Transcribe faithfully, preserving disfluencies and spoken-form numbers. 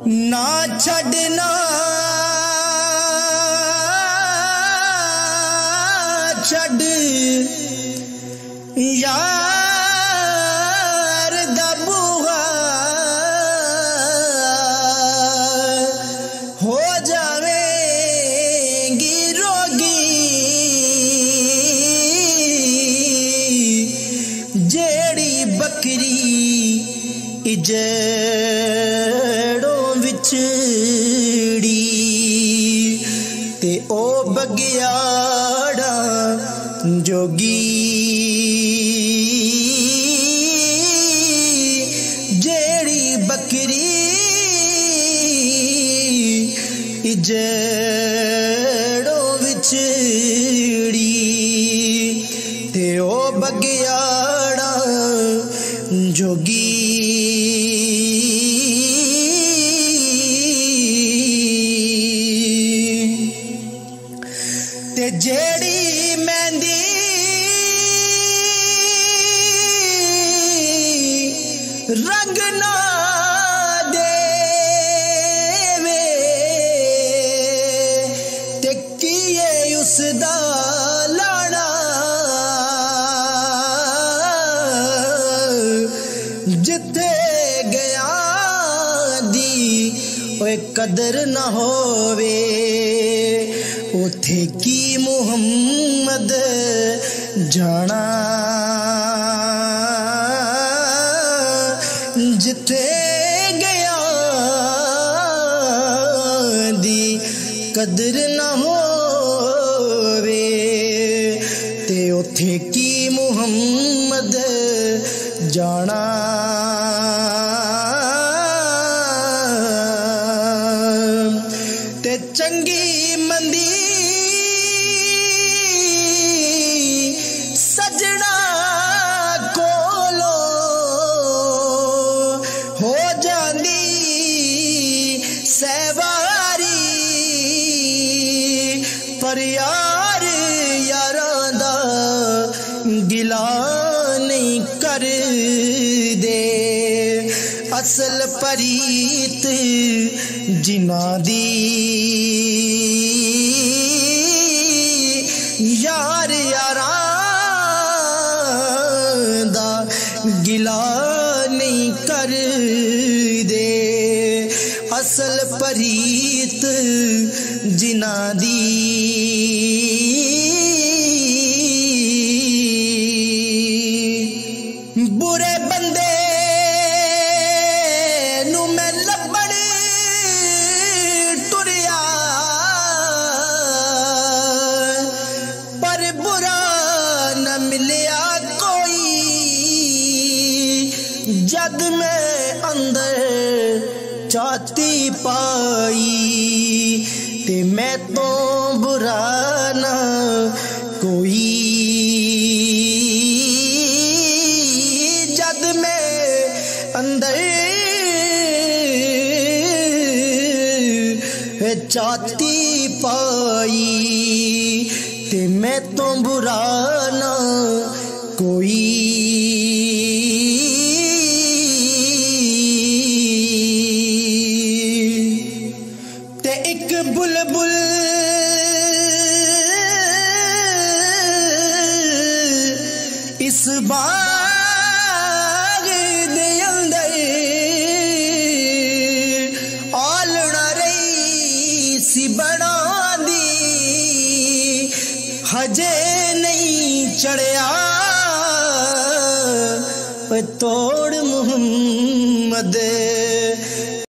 ना छड़ना छड़ यार दा बूहा हो जावेगी रोगी जेड़ी बकरी इजड़ों विछड़ी ते ओ बगियाड़ा जोगी जेड़ी बकरी इजड़ों विछड़ी ते ओ बगियाड़ा जोगी ते जेड़ी मेहंदी रंग ना देवे ते किए उसदा लाना जिथे गया दी ओए कदर ना होवे उथे की मुहम्मद जाना जिथे गया दी कदर ना होवे ते उथे की मुहम्मद जाना ते चंगी मंदी सजना कोलो हो जांदी सहवारी पर यार यारां दा गिला नहीं कर दे असल परीत जिना दी यार यारां दा गिला नहीं कर दे असल परीत जिना दी बुरे बंदे नू मैं लब्बड़ टुरिया पर बुरा न मिलिया कोई जद मैं अंदर चाहती पाई ते मैं तो बुरा न कोई जद मैं अंदर चाहती पाई ते मैं तो बुरा न कोई ते एक बुलबुल इस बाग दे अंदर आलना रही सी बना दी हजे नहीं चढ़िया तोड़ मुहम्मद